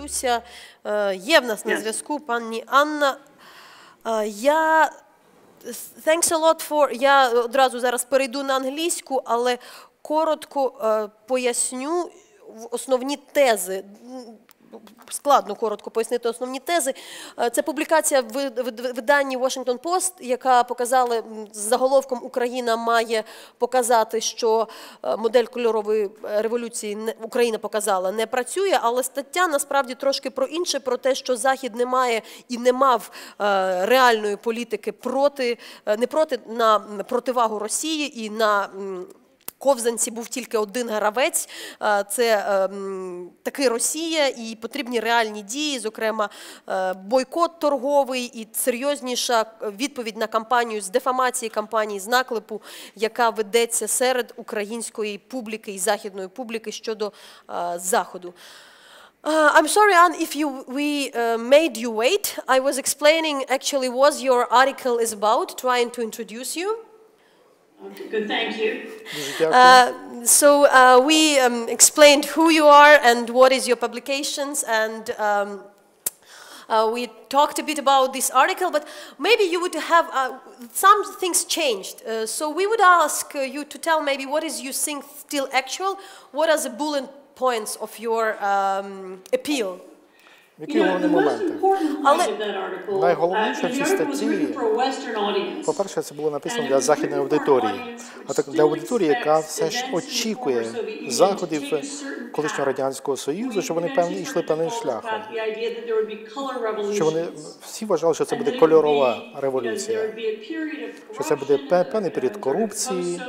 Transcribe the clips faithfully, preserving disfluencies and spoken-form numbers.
дивлюся. Є в нас на зв'язку пані Анна. Я... Thanks a lot for... Я одразу зараз перейду на англійську, але коротко поясню основні тези. Складно коротко пояснити основні тези. Це публікація в виданні Washington Post, яка показала з заголовком «Україна має показати, що модель кольорової революції Україна показала не працює», але стаття насправді трошки про інше, про те, що Захід не має і не мав реальної політики проти, не проти, на противагу Росії і на ковзанці був тільки один гравець, це таки Росія, і потрібні реальні дії, зокрема бойкот торговий і серйозніша відповідь на кампанію з дефамації, кампанії з наклепу, яка ведеться серед української публіки і західної публіки щодо Заходу. Uh, I'm sorry, Anne, if you, we uh, made you wait. I was explaining actually what your article is about, trying to introduce you. Good, thank you. Uh, so uh, we um, explained who you are and what is your publications, and um, uh, we talked a bit about this article, but maybe you would have, uh, some things changed. Uh, so we would ask uh, you to tell maybe what is you think still actual, what are the bullet points of your um, appeal? Які головні моменти? Найголовніше в цій статті, по-перше, це було написано для західної аудиторії, а так для аудиторії, яка все ж очікує заходів колишнього Радянського Союзу, що вони певні йшли певним шляхом. Що вони всі вважали, що це буде кольорова революція, що це буде певний період корупції,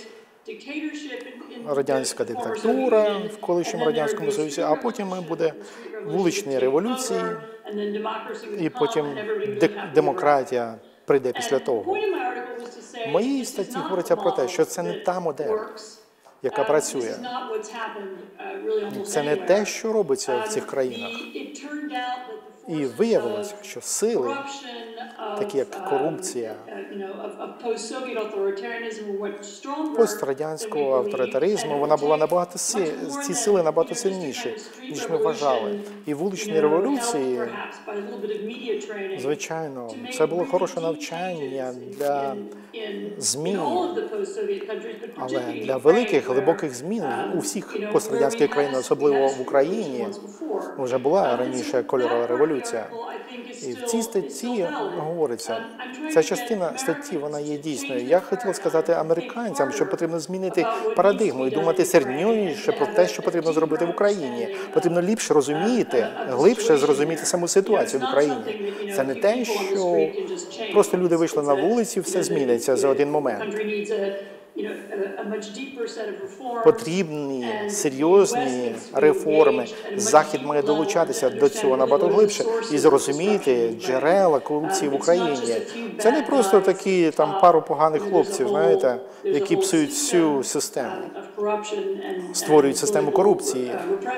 радянська диктатура в колишньому Радянському Союзі, а потім буде вуличні революції, і потім демократія прийде після того. В моїй статті говориться про те, що це не та модель, яка працює. Це не те, що робиться в цих країнах. І виявилося, що сили, такі як корупція, пострадянського авторитаризму, вона була набагато силь... ці сили набагато сильніші, ніж ми вважали. І вуличні революції, звичайно, це було хороше навчання для змін, але для великих, глибоких змін у всіх пострадянських країнах, особливо в Україні, вже була раніше кольорова революція. І в цій статті говориться, ця частина статті, вона є дійсною. Я хотів сказати американцям, що потрібно змінити парадигму і думати серйозніше про те, що потрібно зробити в Україні. Потрібно ліпше розуміти, глибше зрозуміти саму ситуацію в Україні. Це не те, що просто люди вийшли на вулиці, все зміниться за один момент. Потрібні серйозні реформи. Захід має долучатися до цього набагато глибше і зрозуміти джерела корупції в Україні. Це не просто такі там пару поганих хлопців, знаєте, які псують всю систему, створюють систему корупції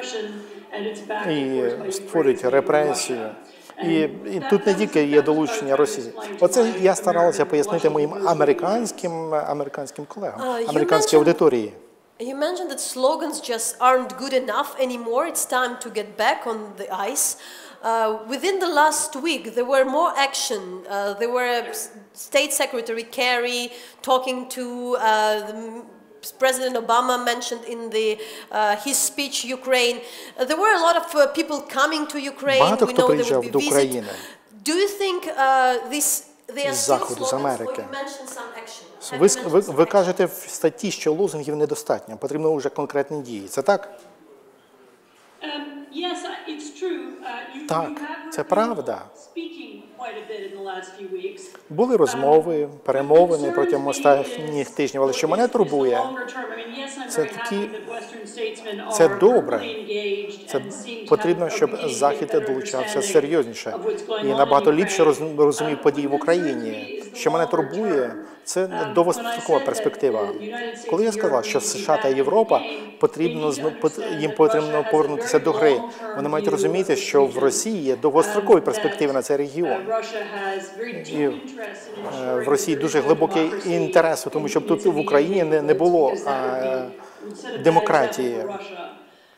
і створюють репресію. І, і тут не тільки є долучення Росії. Оце я старалася пояснити моїм американським, американським колегам, американській аудиторії. You mentioned that slogans just aren't good enough anymore. It's time to get back on the ice. Uh, within the last week, there were more action. Uh, there were State Secretary Kerry talking to uh, the President Obama mentioned in the, uh, his speech Ukraine. Uh, there were a lot of uh, people coming to Ukraine. Багато We хто know there приїжджав would be до visit. України Do you think uh, this they are з still Заходу, з slogans, Америки. or you mentioned some action? Ви, Have you ви, mentioned ви some кажете в статті, що лозунгів недостатньо, потрібно вже конкретні дії. Це так? Um, yes, it's true. Uh, you, Так, you have це heard правда. people speaking quite a bit in the last few weeks. Були розмови, перемовини протягом останніх тижнів, але що мене турбує, це такі, це добре, це потрібно, щоб Захід долучався серйозніше і набагато ліпше розумів події в Україні. Що мене турбує, це довгострокова перспектива. Коли я сказав, що США та Європа потрібно, їм потрібно повернутися до гри, вони мають розуміти, що в Росії є довгострокові перспективи на цей регіон. І в Росії дуже глибокий інтерес, тому щоб тут в Україні не, не було а, демократії.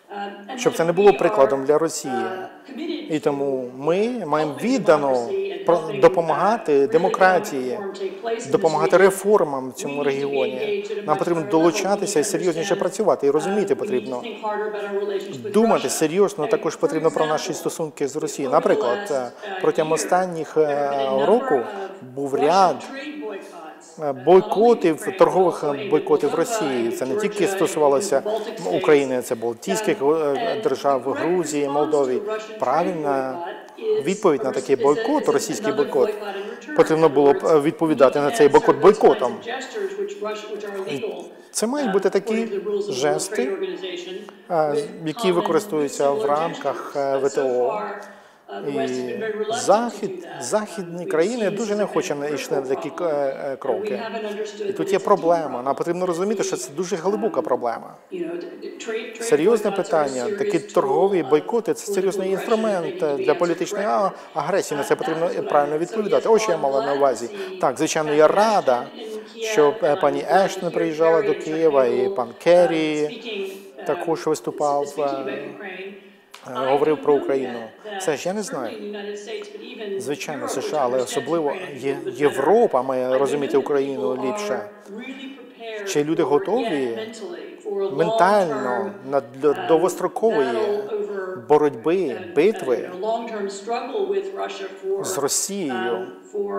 щоб це не було прикладом для Росії. І тому ми маємо віддано допомагати демократії, допомагати реформам в цьому регіоні. Нам потрібно долучатися і серйозніше працювати. І розуміти потрібно, думати серйозно також потрібно про наші стосунки з Росією. Наприклад, протягом останніх року був ряд бойкотів, торгових бойкотів Росії. Це не тільки стосувалося України, це Балтійських держав, Грузії, Молдові. Правильна відповідь на такий бойкот, російський бойкот, потрібно було б відповідати на цей бойкот бойкотом. Це мають бути такі жести, які використовуються в рамках В Т О. І Захід, західні країни дуже не хочуть йшли на такі кроки. І тут є проблема. Нам потрібно розуміти, що це дуже глибока проблема. Серйозне питання. Такі торгові бойкоти – це серйозний інструмент для політичної агресії. На це потрібно правильно відповідати. Ось що я мала на увазі. Так, звичайно, я рада, що пані Ештон приїжджала до Києва, і пан Керрі також виступав, говорив про Україну. Це ж я не знаю. Звичайно, США, але особливо Європа має розуміти Україну ліпше. Чи люди готові ментально до довгострокової боротьби, битви з Росією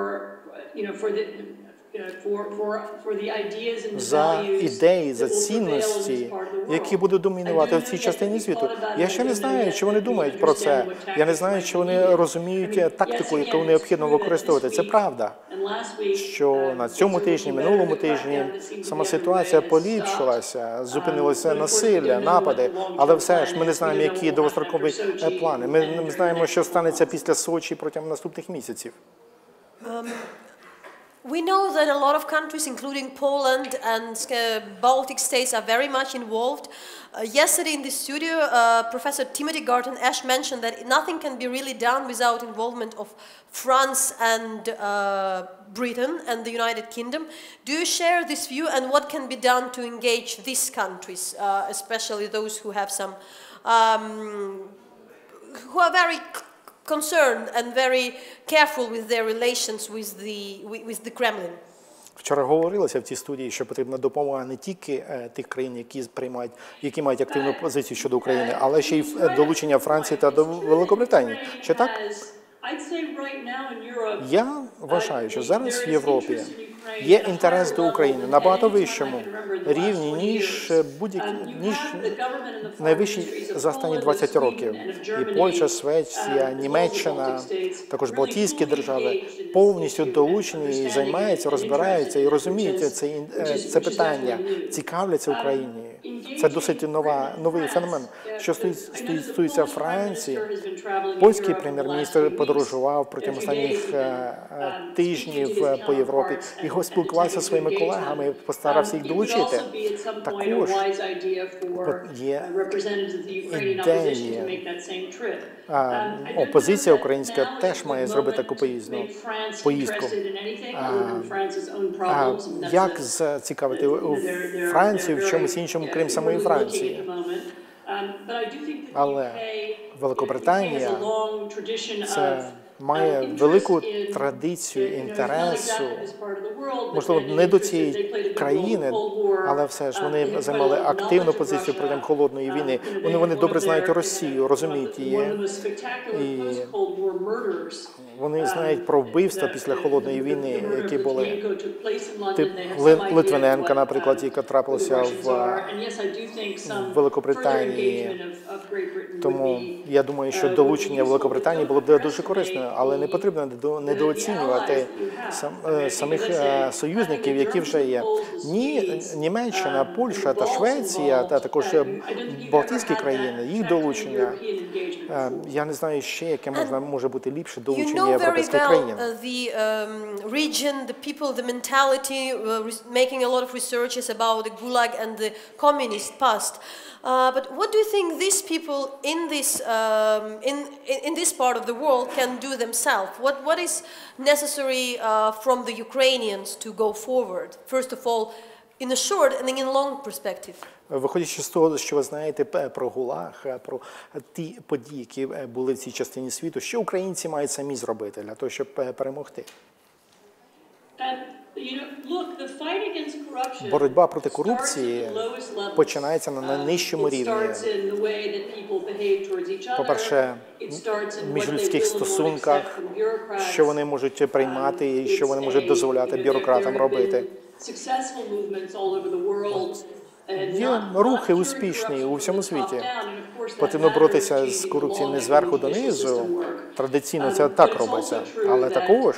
за ідеї, за цінності, які будуть домінувати в цій частині світу. Я ще не знаю, чи вони думають про це. Я не знаю, чи вони розуміють тактику, яку необхідно використовувати. Це правда, що на цьому тижні, минулому тижні сама ситуація поліпшилася, зупинилося насилля, напади, але все ж ми не знаємо, які довгострокові плани. Ми не знаємо, що станеться після Сочі протягом наступних місяців. We know that a lot of countries, including Poland and uh, Baltic states, are very much involved. Uh, yesterday in the studio, uh, Professor Timothy Garton Ash mentioned that nothing can be really done without involvement of France and uh, Britain and the United Kingdom. Do you share this view, and what can be done to engage these countries, uh, especially those who have some, um, who are very concerned and very careful with their relations with the, with the Kremlin? Вчора говорилося в цій студії, що потрібна допомога не тільки тих країн, які приймають, які мають активну позицію щодо України, але ще й долучення Франції та до Великобританії. Чи так? Я вважаю, що зараз в Європі є інтерес до України на багато вищому рівні, ніж будь-який, ніж найвищий за останні двадцять років. І Польща, Швеція, Німеччина, також Балтійські держави повністю долучені і займаються, розбираються і розуміють це, це питання, цікавляться Україні. Це досить нова, новий феномен. Що стосується Франції, польський прем'єр-міністр подорожував протягом останніх тижнів по Європі і спілкувався зі своїми колегами, постарався їх долучити. Також є ідеї. Опозиція українська теж має зробити таку поїздку. А як зацікавити Францію в чомусь іншому, крім самої Франції? Але Великобританія це має велику традицію інтересу, можливо, не до цієї країни, але все ж вони займали активну позицію протягом холодної війни. Вони, вони добре знають Росію, розуміють її. І вони знають про вбивства після холодної війни, які були. Тип Литвиненка, наприклад, яка трапилася в Великобританії. Тому я думаю, що долучення Великобританії було б дуже корисною, але не потрібно недооцінювати сам, самих союзників, які вже є. Ні, Німеччина, Польща та Швеція, та також Балтійські країни, їх долучення. Я не знаю ще, яке можна, може бути ліпше долучення європейських країн. The um, region, the people, the mentality, uh, making a lot of researches about the Gulag and the communist past. Uh, but what do you think these people in this um, in in this part of the world can do themselves? What what is necessary uh, from the Ukrainians to go forward? First of all, in a short and in a long perspective. Виходячи з того, що ви знаєте про ГУЛАГ, про ті події, які були в цій частині світу, що українці мають самі зробити для того, щоб перемогти? Боротьба проти корупції починається на найнижчому рівні. По-перше, в міжлюдських стосунках, що вони можуть приймати і що вони можуть дозволяти бюрократам робити. Є рухи успішні у всьому світі. Потрібно боротися з корупцією не зверху донизу. Традиційно це так робиться. Але також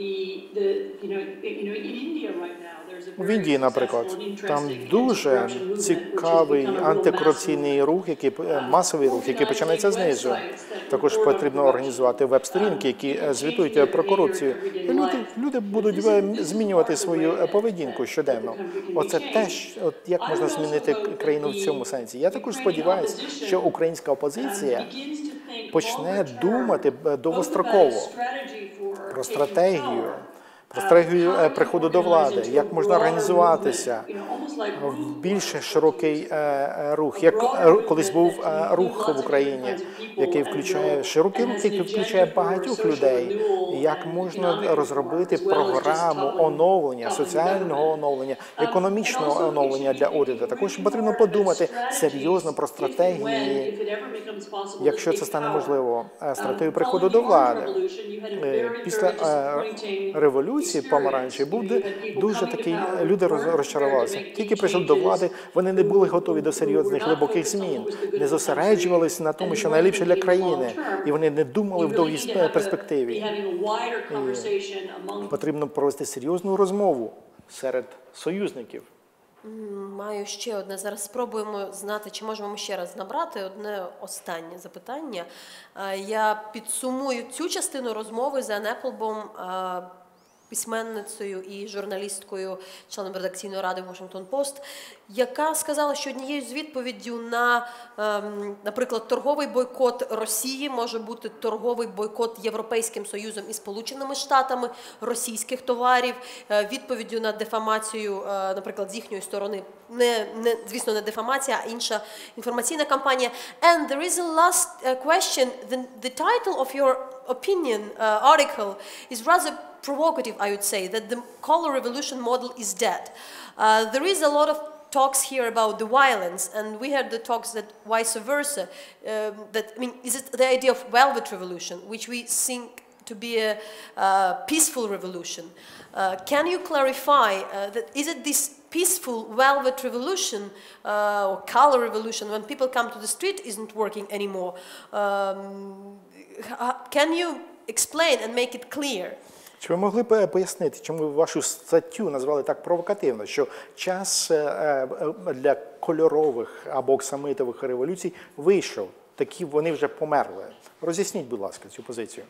в Індії, наприклад, там дуже цікавий антикорупційний рух, який, масовий рух, який починається знизу. Також потрібно організувати веб-сторінки, які звітують про корупцію. Люди, люди будуть змінювати свою поведінку щоденно. Оце теж, от як можна змінити країну в цьому сенсі. Я також сподіваюся, що українська опозиція почне думати довгостроково про стратегію, про стратегію приходу до влади, як можна організуватися в більш широкий рух, як колись був рух в Україні, який включає широкий рух, який включає багатьох людей, як можна розробити програму оновлення, соціального оновлення, економічного оновлення для уряду. Також потрібно подумати серйозно про стратегії, якщо це стане можливо, стратегію приходу до влади. Після революції помаранчевої був дуже такий, люди розчарувалися. Тільки прийшли до влади, вони не були готові до серйозних глибоких змін, не зосереджувалися на тому, що найліпше для країни, і вони не думали в довгій перспективі. І потрібно провести серйозну розмову серед союзників. Маю ще одне. Зараз спробуємо знати, чи можемо ми ще раз набрати одне останнє запитання. Я підсумую цю частину розмови з Ен Еплбом, письменницею і журналісткою, членом редакційної ради Washington Post, яка сказала, що однією з відповіддю на, наприклад, торговий бойкот Росії може бути торговий бойкот Європейським Союзом і Сполученими Штатами російських товарів, відповіддю на дефамацію, наприклад, з їхньої сторони, не, не, звісно, не дефамація, а інша інформаційна кампанія. And there is a last question. The, the title of your opinion uh, article is rather provocative, I would say, that the color revolution model is dead. Uh, there is a lot of talks here about the violence, and we heard the talks that vice versa. Um, that I mean, is it the idea of velvet revolution, which we think to be a uh, peaceful revolution? Uh, can you clarify uh, that? Is it this peaceful velvet revolution uh, or color revolution when people come to the street isn't working anymore? Um, can you explain and make it clear? Чи ви могли б пояснити, чому вашу статтю назвали так провокативно, що час для кольорових або оксамитових революцій вийшов, такі вони вже померли? Роз'ясніть, будь ласка, цю позицію.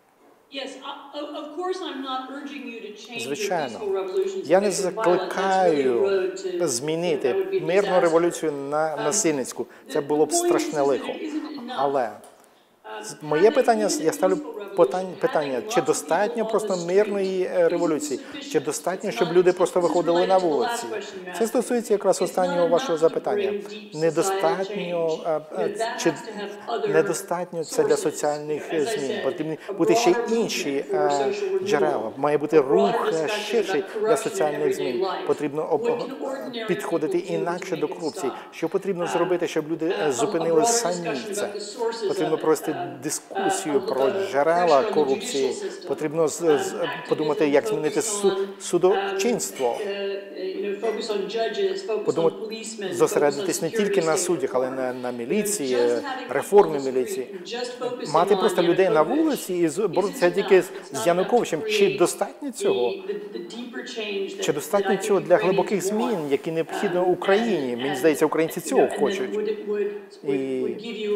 Звичайно, я не закликаю змінити мирну революцію на насильницьку. Це було б страшне лихо. Але моє питання, я ставлю питання, чи достатньо просто мирної революції, чи достатньо, щоб люди просто виходили на вулиці? Це стосується якраз останнього вашого запитання. Недостатньо, чи недостатньо це для соціальних змін? Потрібні бути ще й інші джерела. Має бути рух ширший для соціальних змін. Потрібно підходити інакше до корупції. Що потрібно зробити, щоб люди зупинили самі це? Потрібно провести дискусію про джерела корупції. Потрібно з, з, подумати, як змінити су, судочинство. Подумати, зосередитись не тільки на суддях, але на, на міліції, реформі міліції. Мати просто людей на вулиці і боротися тільки з Януковичем. Чи достатньо цього? Чи достатньо цього для глибоких змін, які необхідно Україні? Мені здається, українці цього хочуть. І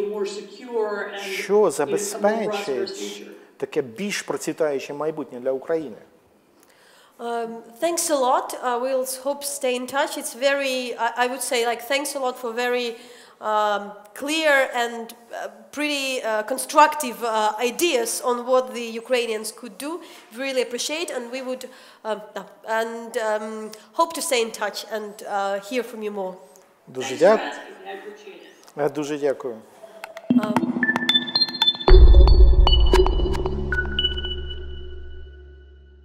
що забезпечить таке більш процвітаюче майбутнє для України? Um, thanks a lot. Uh, we'll hope stay in touch. It's very, I, I would say, like, thanks a lot for very um, clear and uh, pretty uh, constructive uh, ideas on what the Ukrainians could do. We really appreciate, and we would um, uh, and um, hope to stay in touch and uh, hear from you more. Дуже Thanks for дякую. asking. I appreciate it. Дуже дякую.